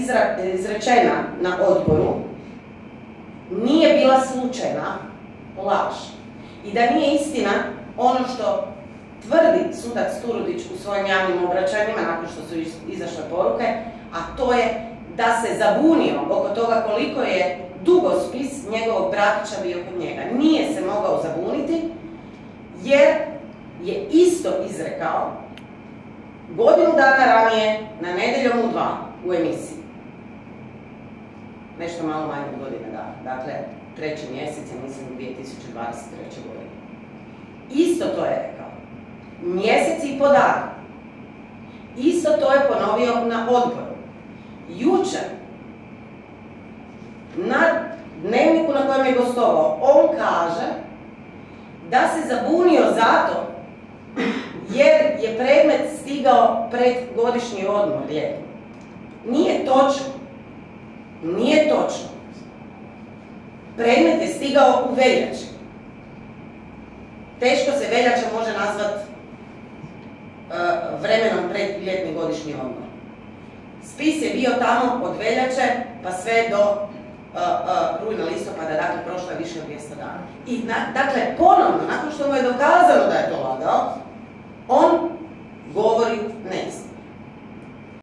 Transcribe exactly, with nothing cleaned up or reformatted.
izrečena na odboru nije bila slučajna laž. I da nije istina ono što tvrdi sudac Turudić u svojim javnim obraćanjima nakon što su izašle poruke, a to je da se zabunio oko toga koliko je dugospis njegovog bratića bio kod njega. Nije se mogao zabuniti jer je isto izrekao godinu dana ranije na Nedjeljom u dva u emisiji. Nešto malo manje od godine dana. Dakle, treći mjesec, ja mislim, dvije tisuće dvadeset treće godine. Isto to je rekao. Mjesec i po dana. Isto to je ponovio na odboru. Jučer, na dnevniku na kojem je gostovao, on kaže da se zabunio zato jer je predmet stigao pred godišnji odmor ljetni. Nije točno. Nije točno. Predmet je stigao u veljači. Teško se veljača može nazvat uh, vremenom pred ljetni godišnji odmor. Spis je bio tamo od veljače pa sve do uh, uh, rujna, listopada, dakle prošlo je više od dvjesto dana. I na, dakle, ponovno, nakon što mu je dokazano da je to lagao, on govori